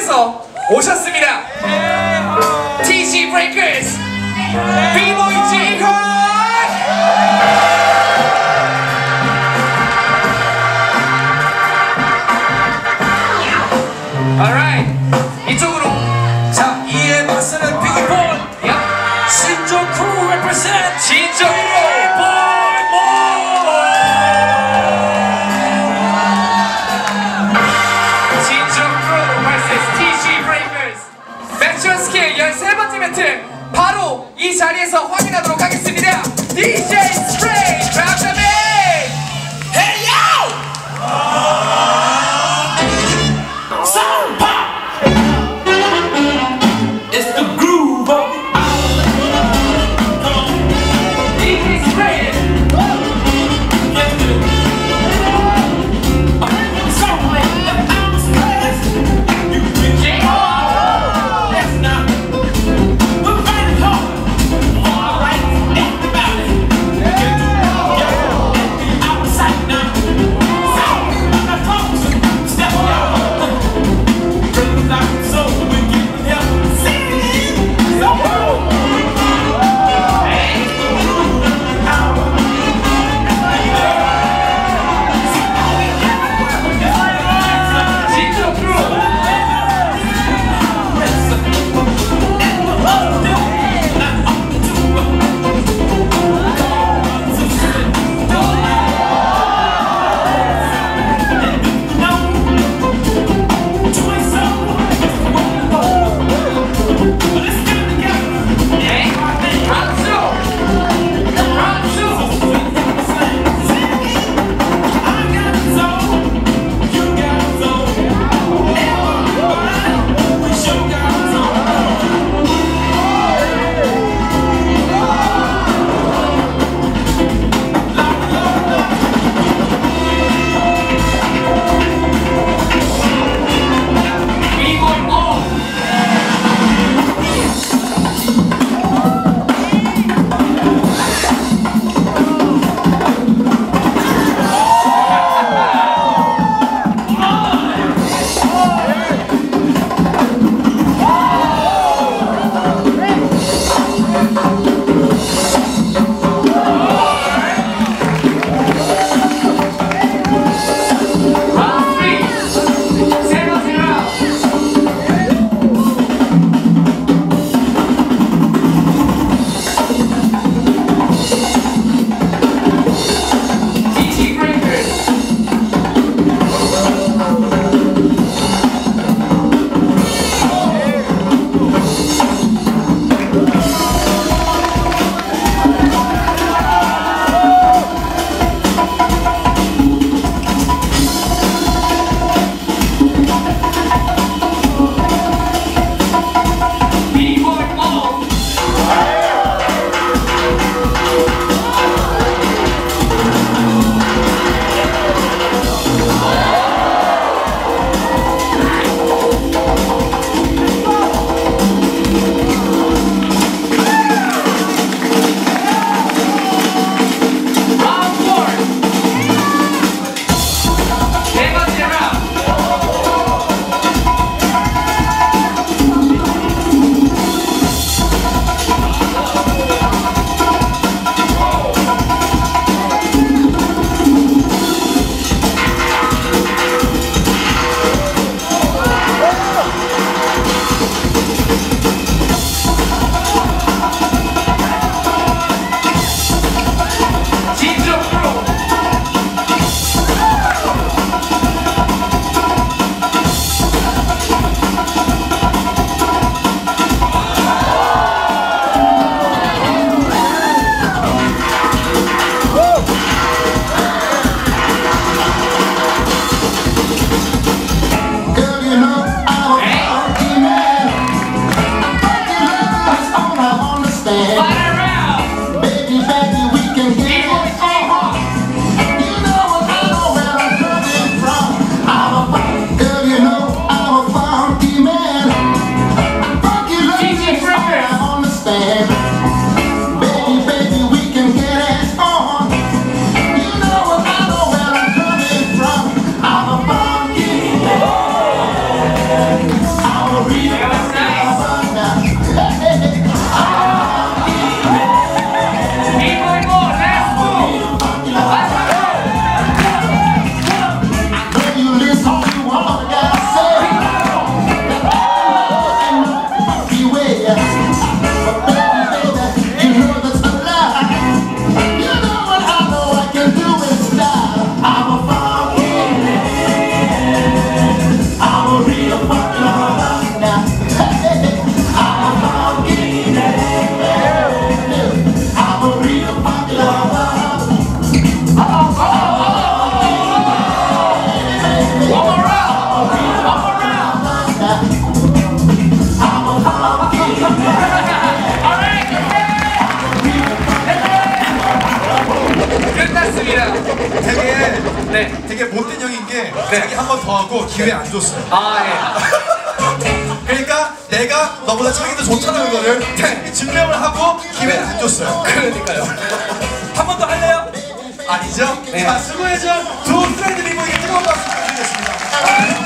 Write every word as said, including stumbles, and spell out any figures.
해서 오셨습니다. 티씨 브레이커스 비보이 제이콥. Alright, 이쪽으로. 자, 이에 맞서는 비기볼. Yep. 신조쿠 represent. 신조쿠 열세 번째 배틀 바로 이 자리에서 확인하도록 하겠습니다. 디제이 스프레이 drop the beat. Hey yo! Sound pop. It's the groove of the hour. 디제이 스프레이. Let's do it. A song like the hour's class. You can check out. 네. 되게 못된 형인 게 네. 자기 한 번 더 하고 기회 안 줬어요. 아 예. 그러니까 내가 너보다 창이 더 좋다는 거를 네. 증명을 하고 기회를 안 줬어요. 그러니까요. 한 번 더 할래요? 아니죠? 네. 자, 수고해준 두 프렌드 리보에게 뜨거운 박수 부탁드리겠습니다.